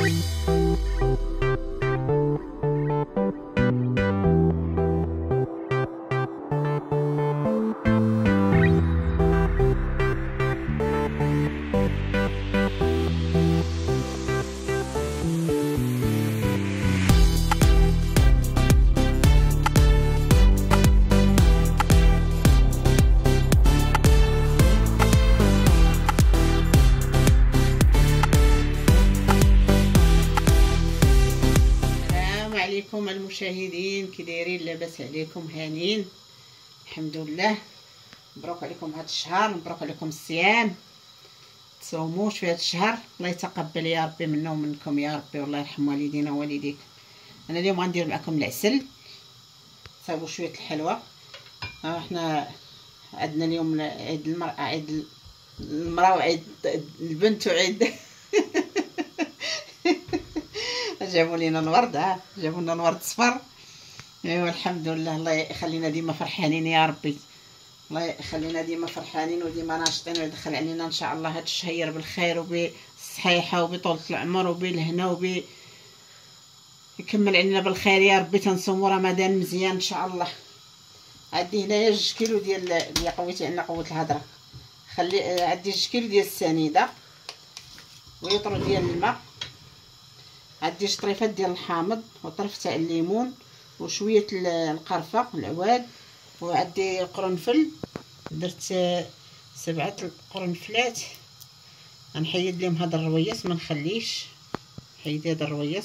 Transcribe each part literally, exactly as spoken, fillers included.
عليكم المشاهدين، كي دايرين؟ لاباس عليكم؟ هانين الحمد لله. مبروك عليكم هذا الشهر، مبروك عليكم الصيام، تصوموش في هذا الشهر. الله يتقبل يا ربي منا ومنكم يا ربي، والله يرحم والدينا ووالديك. انا اليوم غندير معكم العسل، صايبوا شويه الحلوى. ها احنا عندنا اليوم عيد المرأة، عيد المرأة وعيد البنت وعيد جابوا لينا الورد، ها جابوا لنا الورد صفر. ايوا الحمد لله، الله يخلينا ديما فرحانين يا ربي، الله يخلينا ديما فرحانين وديما ناشطين، ويدخل علينا ان شاء الله هذا الشهير بالخير وبالصحيحه وبطولة العمر وبالهنا وب يكمل علينا بالخير يا ربي. تنصوموا رمضان مزيان ان شاء الله. عندي هنايا جوج كيلو ديال اللي قويتي عندنا قوه الهضره، خلي عندي جوج كيلو ديال السنيده وليطر ديال الماء، عندي شطريفات ديال الحامض وطرف تاع الليمون وشويه القرفه العواد، وعندي قرنفل، درت سبعه قرنفلات. غنحيد لهم هذا الرويس، ما نخليش، حيد هذا الرويس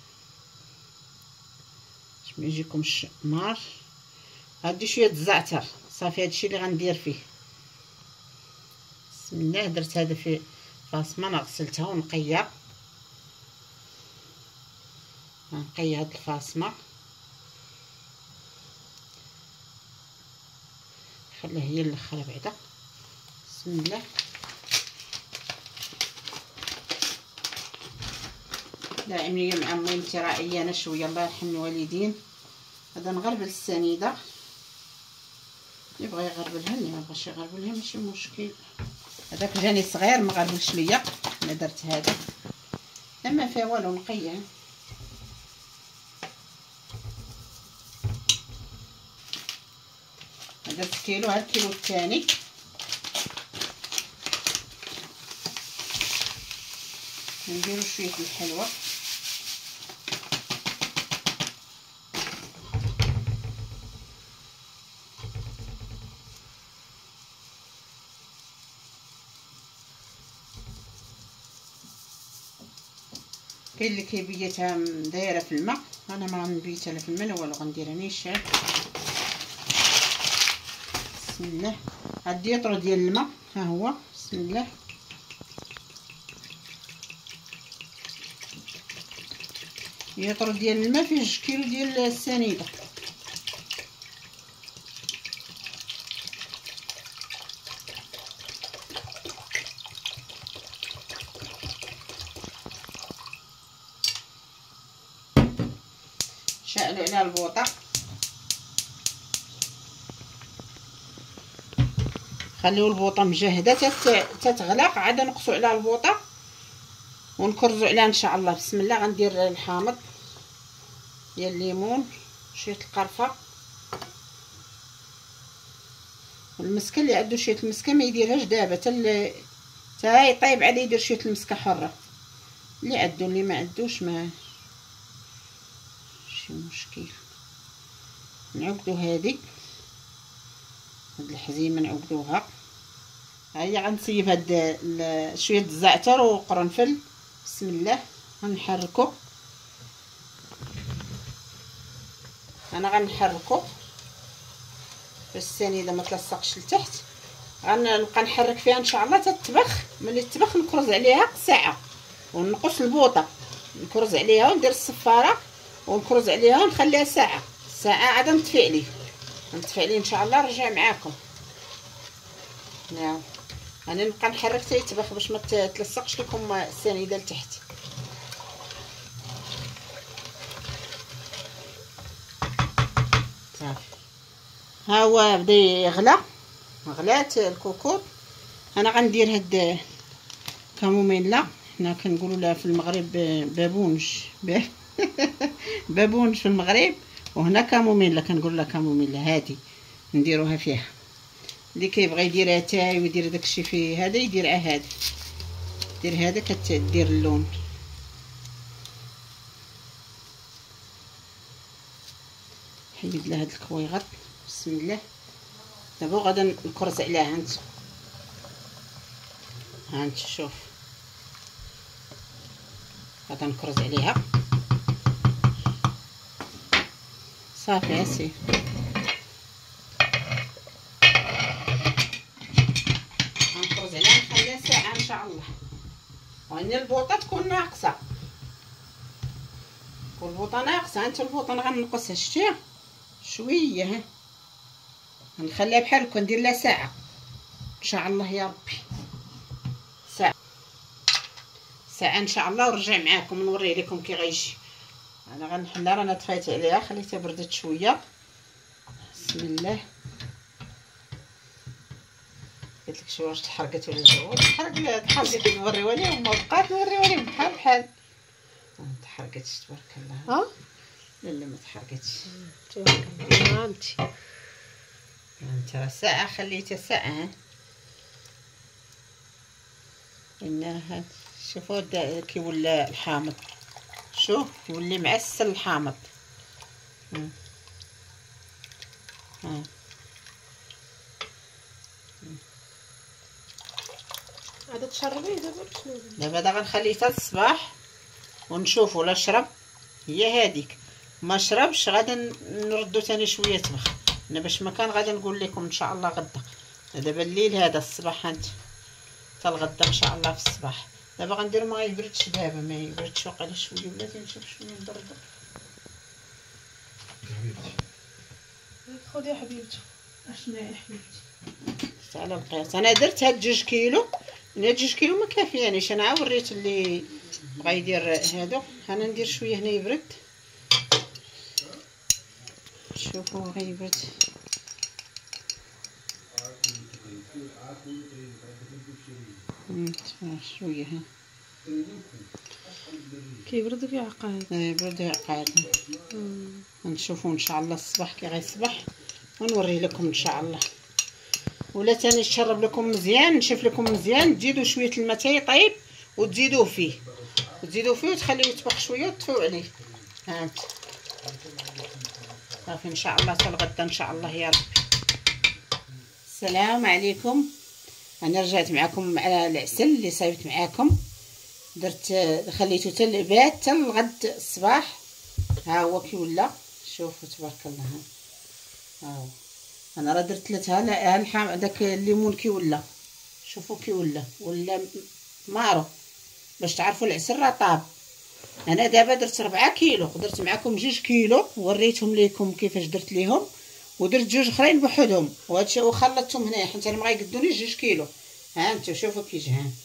باش ما يجيكمش نار. عندي شويه الزعتر صافي، هادشي اللي غندير فيه. بسم الله. درت هذا في فاصمه، انا غسلتها ونقيه، نقي هاد الفاصمه خليها هي الاخر بعدا. بسم الله. لا عمليه مع ميمتي راه عيانه شويه، الله يرحم الوالدين. هذا نغربل السنيده، اللي بغى يغربلها اللي ما بغاش يغربلها ماشي مشكل. هذاك جاني صغير ما غربلش ليا، انا درت هذا لما فيها والو نقيه. درت كيلو، هاد الكيلو الثاني. نديرو شويه الحلوى، كاين اللي كيبيتها دايره في الماء، انا ما غنبيتها لا في الماء لا والو، غنديرها نيشان. بسم الله. عندي يطرو ديال الماء، ها هو. بسم الله. يطرو ديال الماء فيه جوج كيلو ديال السنيده. شعلوا عليها البوطه، خليو البوطه مجهده تتغلق، عاد نقصوا عليها البوطه ونكرزوا عليها ان شاء الله. بسم الله. غندير الحامض ديال الليمون، شويه القرفه والمسكه. اللي عنده شويه المسكه ما يديرهاش دابا، حتى حتى يطيب عليه يدير شويه المسكه حره. اللي عنده، اللي ما عندوش ما شي مشكل. نعقدو هذه هاد الحزيمه، نعقدوها. ها هي غنسيب هاد شويه الزعتر وقرنفل. بسم الله. غنحركو، انا غنحركو باش السنيده ما تلصقش لتحت. غنبقى نحرك فيها ان شاء الله تتطبخ. ملي تطبخ نكرز عليها ساعه ونقص البوطه، نكرز عليها وندير الصفاره ونكرز عليها ونخليها ساعه. ساعه عاد نطفي عليه، نطفي عليه ان شاء الله. نرجع معاكم. نعم انا نبقى نحرك حتى يطبخ باش ما تلصقش لكم السنيده لتحت. صافي. ها هو بدا يغلى، غلات الكوكوط. انا غندير هاد كاموميلا حنا كنقولوا لها في المغرب بابونج. بابونج في المغرب، وهنا كاموميلا كنقول لها كاموميلا. هادي نديروها فيها، اللي كيبغي يدير اتاي ويدير داكشي فيه هذا يدير ع هذا، دير هذا كتدير اللون. حيد لها هاد الكويغط. بسم الله. دابا غادا نكرز عليها. هانت هانت شوف غادا نكرز عليها صافي. اسير غنكرز عليها نخليها ساعه ان شاء الله. وهنا البوطه تكون ناقصه، تكون البوطه ناقصه. هانت البوطه غنقصها شتيها شويه، ها نخليها بحال هكا ندير لها ساعه ان شاء الله يا ربي. ساعه ساعه ان شاء الله ونرجع معاكم نوري لكم كي غيجي. انا غنحلها، رانا طفيت عليها خليتها بردت شويه. بسم الله. قلت لك شو واش تحرقت ولا لا؟ تحرق لا تحرقت. نوريوها لهم ما بقات نوريوها لهم بحال بحال. ما تحرقتش تبارك الله. ها لا لا ما تحرقتش تبارك الله. هانتي انت راه ساعه خليتها ساعه. انها شوفوا كي ولا الحامض، شوف يولي معسل الحامض. ها ها عاد تشربيه دابا. دابا دا غنخليه حتى الصباح ونشوفوا لا شرب. هي هذيك ما شربش غادا نردو ثاني شويه طبخ. انا باش ما كان غادا نقول لكم ان شاء الله غدا. دابا الليل هذا الصباح هانت حتى الغدا ان شاء الله في الصباح. دابا غندير ما يبردش، دابا ما يبردش وقيلا شويه بلاتي نشوف شويه نبردو. خذي يا حبيبتي. اشنو يا حبيبتي؟ على بقيت انا درت هاد جوج كيلو. انا جوج كيلو ما كافيانيش. انا عا وريت اللي بغا يدير هادو. انا ندير شويه هنا يبرد. شوفوا غيبرد. شويه ها كيبرد كيعقد. يبرد يعقد. نشوفوا ان شاء الله الصباح كي غيصبح ونوري لكم ان شاء الله. ولا تاني نشرب لكم مزيان نشوف لكم مزيان. تزيدوا شويه الماء حتى يطيب وتزيدوه فيه وتزيدوه فيه وتخليوه يطبخ شويه وتطفيو عليه. هانت صافي ان شاء الله حتى الغدا ان شاء الله يا ربي. السلام عليكم. انا رجعت معكم على العسل اللي صايبت معاكم. درت خليته حتى البات حتى الغد الصباح. ها هو كي ولا شوفوا تبارك الله. ها هو انا راه درت لتها الحام داك الليمون كي ولا. شوفوا كي ولا ولا مارو باش تعرفوا العسل راه طاب. انا دابا درت ربعة كيلو. درت معكم جوج كيلو وريتهم ليكم كيفاش درت ليهم، ودرت جوج اخرين بوحدهم وهادشي وخلطتهم هنايا حيت انا ما غيقدونيش جوج كيلو. ها انتم شوفوا كي جا. ها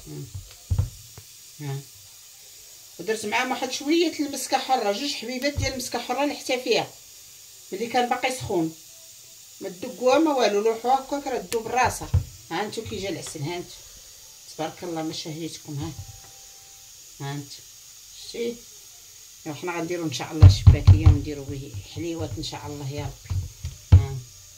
ها ودرت معاهم واحد شويه المسكه حره، جوج حبيبات ديال المسكه حره اللي حتى فيها اللي كان باقي سخون. ما تدقوها ما والو، لوحوها هكاك راه تذوب راسها. ها انتم كي جا العسل. ها انتم تبارك الله ما شهيتكم. ها ها انتم شتي. حنا غنديرو ان شاء الله شباكيه ونديرو به حليوات ان شاء الله يا ربي. ها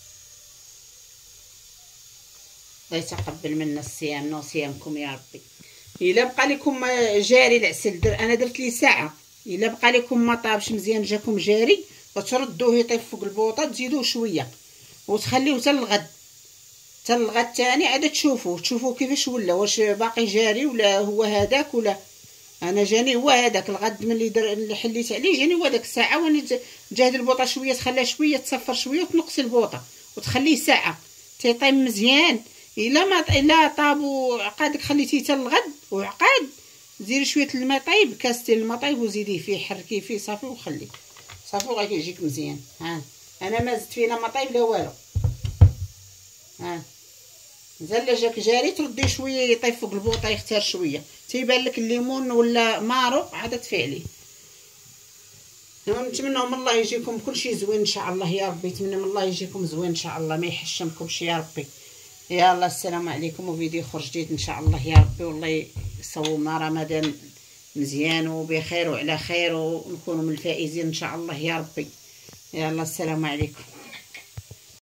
الله يتقبل منا الصيام وصيامكم يا ربي. الا بقى لكم جاري العسل در انا درت ليه ساعه. الا بقى لكم ما طابش مزيان جاكم جاري وتردوه يطيب فوق البوطه تزيدوه شويه وتخليوه حتى الغد. حتى الغد الثاني عاد تشوفوا تشوفوا كيفاش ولا، واش باقي جاري ولا هو هذاك. ولا انا جاني هو هذاك الغد ملي در اللي حليت عليه جاني هو داك الساعه. وانا تجاهد البوطه شويه تخليها شويه تصفر شويه وتنقصي البوطه وتخليه ساعه تيطيب مزيان. الا ما الا طاب وعقادك خليتيه حتى الغد وعقاد ديري شويه الماء طيب، كاس ديال الماء طيب وزيديه فيه حركيه فيه صافي وخليه صافي وغيجيك مزيان. ها انا ما زدت فيه لا ما طيب لا والو. ها مازال لا جاك جاري ترديه شويه يطيب فوق البوطه يختار شويه تيبان لك الليمون ولا مارو عاد طفي عليه. نتمنى من الله يجيكم كلشي زوين ان شاء الله يا ربي. نتمنى من الله يجيكم زوين ان شاء الله ما يحشمكمش يا ربي. يلا السلام عليكم، وفيديو اخر جديد ان شاء الله يا ربي، والله يصومنا رمضان مزيان وبخير وعلى خير، ونكونوا من الفائزين ان شاء الله يا ربي. يلا السلام عليكم.